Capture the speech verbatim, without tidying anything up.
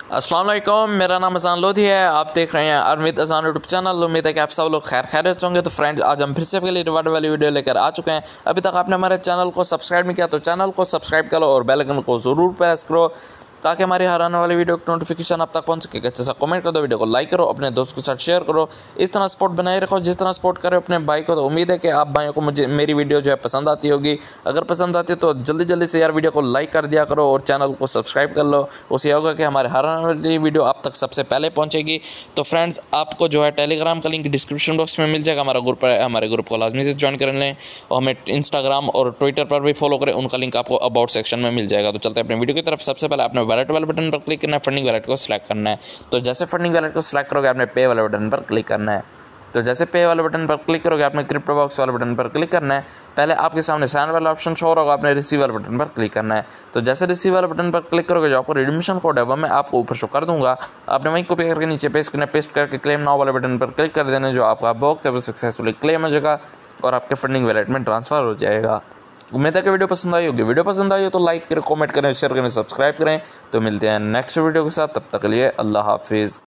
अस्सलाम वालेकुम, मेरा नाम अज़ान लोधी है। आप देख रहे हैं अरविंद अज़ान यूट्यूब चैनल। उम्मीद है कि आप सब लोग खैर खैरियत होंगे। तो फ्रेंड्स, आज हम फिर से आपके लिए रिवार्ड वाली वीडियो लेकर आ चुके हैं। अभी तक आपने हमारे चैनल को सब्सक्राइब नहीं किया तो चैनल को सब्सक्राइब करो और बेल आइकन को ज़रूर प्रेस करो ताकि हमारी हर आने वाली वीडियो की नोटिफिकेशन आप तक पहुंच सके। अच्छे से कमेंट कर दो, वीडियो को लाइक करो, अपने दोस्त के साथ शेयर करो। इस तरह सपोर्ट बनाए रखो जिस तरह सपोर्ट करें अपने भाई को। तो उम्मीद है कि आप भाइयों को मुझे मेरी वीडियो जो है पसंद आती होगी। अगर पसंद आती है तो जल्दी जल्दी से यार वीडियो को लाइक कर दिया करो और चैनल को सब्सक्राइब कर लो। उससे होगा कि हमारे हर आने वाली वीडियो आप तक सबसे पहले पहुँचेगी। तो फ्रेंड्स, आपको जो है टेलीग्राम का लिंक डिस्क्रिप्शन बॉक्स में मिल जाएगा। हमारा ग्रुप है, हमारे ग्रुप को लाजमी से ज्वाइन कर लें और हमें इंस्टाग्राम और ट्विटर पर भी फॉलो करें। उनका लिंक आपको अबाउट सेक्शन में मिल जाएगा। तो चलते हैं अपने वीडियो की तरफ। सबसे पहले आपने वैलेट वाले बटन पर क्लिक करना है, फंडिंग वैलेट को सिलेक्ट करना है। तो जैसे फंडिंग वैलेट को सिलेक्ट करोगे आपने पे वाले बटन पर क्लिक करना है। तो जैसे पे वाले बटन पर क्लिक करोगे आपने क्रिप्टो बॉक्स वाले बटन पर क्लिक करना है। पहले आपके सामने साइन वाला ऑप्शन शो होगा, आपने रिसीव वाले बटन पर क्लिक करना है। तो जैसे रिसीव वाले बटन पर क्लिक करोगे जो आपको रिडीमिशन कोड है वो मैं आपको ऊपर शो कर दूंगा। आपने वहीं कॉपी करके नीचे पेस्ट करना, पेस्ट करके क्लेम नाउ वाले बटन पर क्लिक कर देना। जो आपका बॉक्स है वो सक्सेसफुली क्लेम हो जाएगा और आपके फंडिंग वैलेट में ट्रांसफर हो जाएगा। उम्मीद है कि वीडियो पसंद आई होगी। वीडियो पसंद आई हो तो लाइक करें, कमेंट करें, शेयर करें, सब्सक्राइब करें। तो मिलते हैं नेक्स्ट वीडियो के साथ, तब तक के लिए अल्लाह हाफिज़।